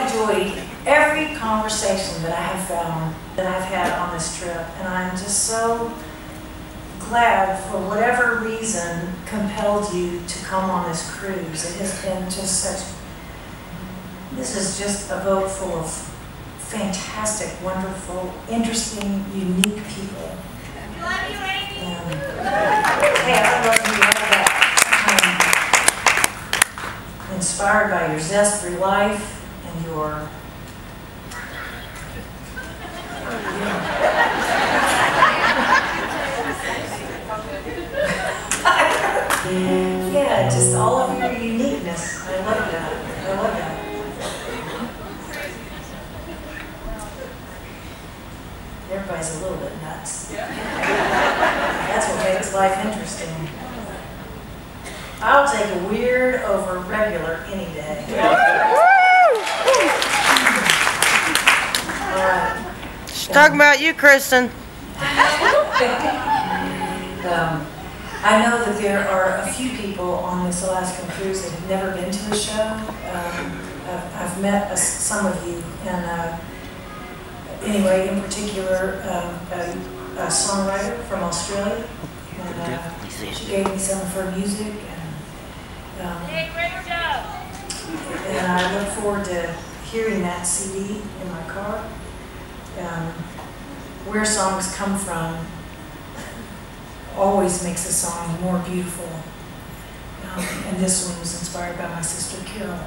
enjoyed every conversation that I have found, that I've had on this trip, and I'm just so glad for whatever reason compelled you to come on this cruise. It has been just such, this is just a boat full of fantastic, wonderful, interesting, unique people. Love you, Amy. Hey, I love you all that. Inspired by your zest for life and your yeah, just all of your uniqueness. I love that. I love that. Everybody's a little bit nuts. That's what makes life interesting. I'll take a weird over regular any day. She's talking about you, Kristen. I know that there are a few people on this Alaskan cruise that have never been to a show. I've met some of you, and anyway, in particular, a songwriter from Australia. And, she gave me some of her music, Hey, great job. and I look forward to hearing that CD in my car. Where songs come from always makes a song more beautiful. And this one was inspired by my sister Carol.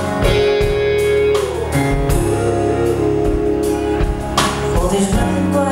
There's nothing but